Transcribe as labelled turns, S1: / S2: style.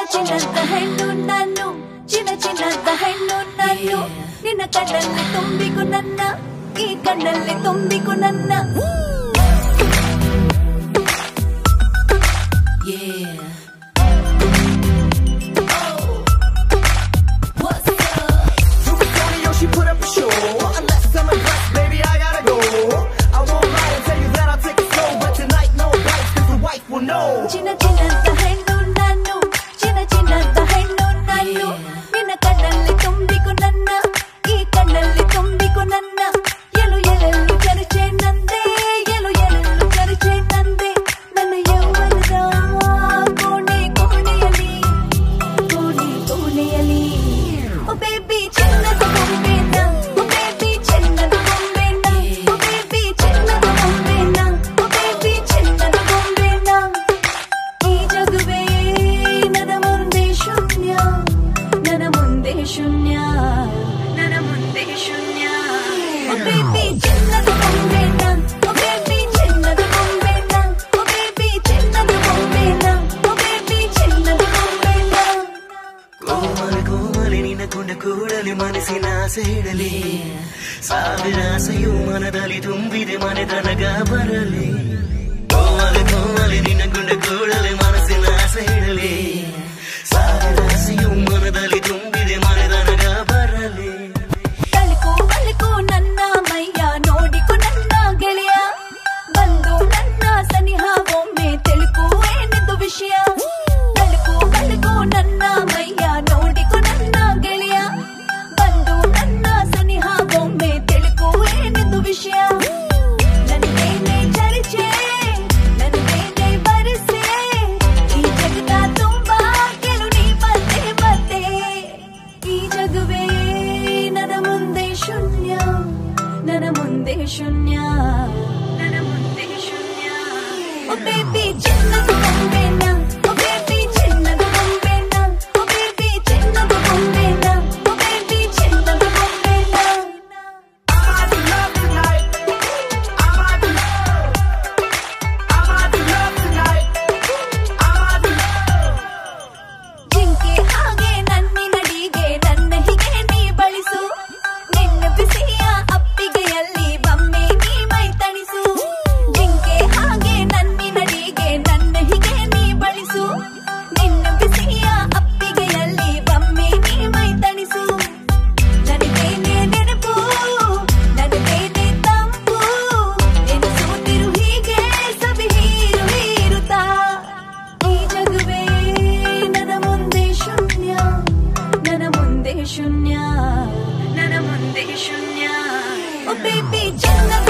S1: ಚಿನ್ನದ ಹೆಣ್ಣು ನಾನು, ಚಿನ್ನ ಚಿನ್ನದ ಹೆಣ್ಣು ನಾನು. ನಿನ್ನ ಕಣ್ಣಲ್ಲಿ ತುಂಬಿಕು ನನ್ನ, ಈ ಕಣ್ಣಲ್ಲಿ ತುಂಬಿಕು ನನ್ನ. ಚಿನ್ನ ಚಿನ್ನದ ಹೆಣ್ಣು ನಾನು, ಚಿನ್ನ ಚಿನ್ನದ ಹೆಣ್ಣು ನಾನು. ನಿನ್ನ ಕಣ್ಣಲ್ಲಿ ತುಂಬಿಕು ನನ್ನ, ಈ ಕಣ್ಣಲ್ಲಿ ತುಂಬಿಕು ನನ್ನ. ಎಲು ಎಲೆಲ್ಲು ಚರಿಚೆ ನಂದೆ, ಎಲು ಎಲೆಲ್ಲು ಚರಿಚೆ ನಂದೆ. ನನ್ನ ಯೌವನದ ಕೋಣೆ ಕೋಣೆಯಲ್ಲಿ, ಕೋಣೆ ಕೋಣೆಯಲ್ಲಿ. ಓ ಬೇಬಿ ಚಿನ್ನದ ಬೊಂಬೆನ, ಓ ಬೇಬಿ ಚಿನ್ನದ ಬೊಂಬೆನ, ಓ ಬೇಬಿ ಚಿನ್ನದ ಬೊಂಬೆನ, ಓ ಬೇಬಿ ಚಿನ್ನದ ಬೊಂಬೆನ. ಈ ಜಗವೇ ನನ್ನ ಮುಂದೆ ಶೂನ್ಯ, ನನ್ನ ಮುಂದೆ ಶೂನ್ಯ, ನನ್ನ ಮುಂದೆ ಶೂನ್ಯ. ಓ ಬೇಬಿ ಚಿನ್ನದ ಬೊಂಬೆನ, ಓ ಬೇಬಿ ಚಿನ್ನದ ಬೊಂಬೆನ, ಓ ಬೇಬಿ ಚಿನ್ನದ ಬೊಂಬೆನ, ಓ ಬೇಬಿ ಚಿನ್ನದ ಬೊಂಬೆನ.
S2: ಕೋಮಲೆ ಕೋಮಲೆ ನಿನ್ನ ಕೊಂಡ ಕೂಡಲೇ ಮನಸ್ಸಿನ ಆಸೆ ಇಡಲಿ, ಸಾವಿರ ಆಸೆಯು ಮನದಲ್ಲಿ ತುಂಬಿದೆ ಮನೆತನಗ ಬರಲಿ. ಕೋಮಲೆ ಕೋಮಲೆ ನಿನ್ನ ಕೊಂಡ ಕೂಡಲೇ ಮನಸ್ಸಿನ ಆಸೆ ಇಡಲಿ, ಸಾವಿರ ಆಸೆಯು ಮನದಲ್ಲಿ ತುಂಬಿದೆ ಮನೆತನಗ ಬರಲಿ.
S1: ತಳುಕು ಬಳುಕು ನನ್ನ ಮೈಯ ನೋಡಿಕು ನನ್ನ ಗೆಳೆಯ, ಬಂದು ನನ್ನ ಸನಿಹ ಒಮ್ಮೆ ತಿಳುಕು ಏನಿದು ವಿಷಯ. ತಳುಕು ಬಳುಕು ನನ್ನ ಮೈಯ ನೋಡಿಕು ನನ್ನ ಗೆಳೆಯ, ಬಂದು ನನ್ನ ಸನಿಹ ಒಮ್ಮೆ ತಿಳುಕು ಏನಿದು ವಿಷಯ. ನನ್ನೇನೆ ಚರಿಚೆ, ನನ್ನೇನೆ ಬರಿಸೆ, ಈ ಜಗದ ತುಂಬ ಗೆಲು ನೀ ಮತ್ತೆ ಮತ್ತೆ. ಈ ಜಗವೇ ನನ್ನ ಮುಂದೆ ಶೂನ್ಯ, ನನ್ನ ಮುಂದೆ ಶೂನ್ಯ, ನನ್ನ ಮುಂದೆ ಶೂನ್ಯ. ಓ ಬೇಬಿ ಚಿನ್ನದ ಬೊಂಬೆನ, ಓ ಬೇಬಿ ಚಿನ್ನದ ಬೊಂಬೆನ, ಓ ಬೇಬಿ ಚಿನ್ನದ ಬೊಂಬೆನ, ಓ ಬೇಬಿ ಚಿನ್ನದ ಬೊಂಬೆನ. ಜಿಂಕೆ ಹಾಗೆ ನನ್ನಿನಡಿಗೆ ನನ್ನ ಹೀಗೆ ನೀ ಬಳಿಸು, ನಿನ್ನ ಬಿಸಿಯ ಅಪ್ಪಿಗೆಯಲ್ಲಿ ಒಮ್ಮೆ ನೀ ಮೈ ತಣಿಸು. ಜಿಂಕೆ ಹಾಗೆ ನನ್ನಿನಡಿಗೆ ನನ್ನ ಹೀಗೆ ನೀ ಬಳಿಸು, ನಿನ್ನ ಬಿಸಿಯ ಅಪ್ಪಿಗೆಯಲ್ಲಿ ಒಮ್ಮೆ ನೀ ಮೈ ತಣಿಸು. ನನಗೇನೆ ನೆನಪು, ನನಗೇನೆ ತಂಪು, ಎನಿಸುತ್ತಿರು ಹೀಗೆ ಸವಿ ಹೀರು ಹೀರುತ್ತಾ. ಈ ಜಗವೇ ನನ್ನ ಮುಂದೆ ಶೂನ್ಯ, ನನ್ನ ಮುಂದೆ ಶೂನ್ಯ, ನನ್ನ ಮುಂದೆ ಶೂನ್ಯ. ಓ ಬೇಬಿ ಚಿನ್ನದ